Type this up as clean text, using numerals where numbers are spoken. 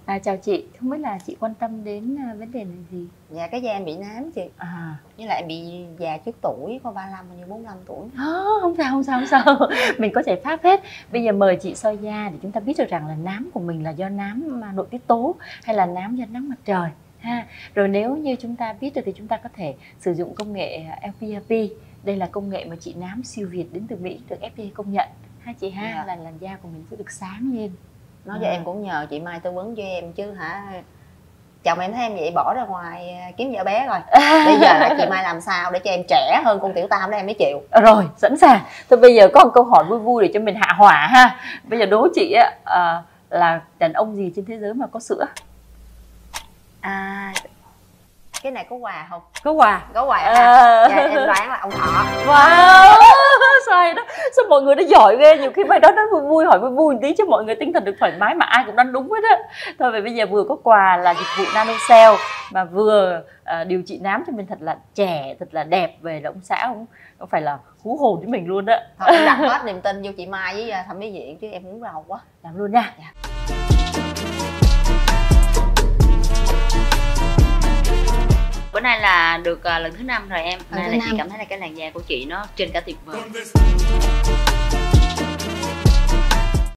Chào chị, không biết là chị quan tâm đến vấn đề này gì? Dạ cái da em bị nám chị. Với lại em bị già trước tuổi, có 35 như 45 tuổi. Không sao. Mình có giải pháp hết. Bây giờ mời chị soi da để chúng ta biết được rằng là nám của mình là do nám nội tiết tố hay là nám do nắng mặt trời ha. Rồi nếu như chúng ta biết được thì chúng ta có thể sử dụng công nghệ LPRP. Đây là công nghệ mà trị nám siêu việt đến từ Mỹ, được FDA công nhận ha chị ha. Dạ. Là làn da của mình sẽ được sáng lên. Nói cho em cũng nhờ chị Mai tư vấn cho em chứ hả, chồng em thấy em vậy bỏ ra ngoài kiếm vợ bé rồi. Bây giờ là chị Mai làm sao để cho em trẻ hơn con tiểu tam đó em mới chịu. Rồi, sẵn sàng. Thôi bây giờ có một câu hỏi vui vui để cho mình hạ hỏa ha. Bây giờ đố chị là đàn ông gì trên thế giới mà có sữa? Cái này có quà không? Có quà. Có quà hả? Dạ em đoán là ông Thọ. Wow, sai đó. Sao mọi người nó giỏi ghê. Nhiều khi bài đó nó vui vui, hỏi vui vui một tí cho mọi người tinh thần được thoải mái mà ai cũng đoán đúng hết á. Thôi vậy bây giờ vừa có quà là dịch vụ NanoCell mà vừa điều trị nám cho mình thật là trẻ, thật là đẹp. Về là ông xã cũng phải là hú hồn với mình luôn đó. Thôi em đặt hết niềm tin vô chị Mai với thẩm mỹ viện chứ em muốn rầu quá. Làm luôn nha. Dạ. Bữa nay là được lần thứ 5 rồi em. Lần Nay thứ là 5. chị cảm thấy là cái làn da của chị nó trên cả tuyệt vời.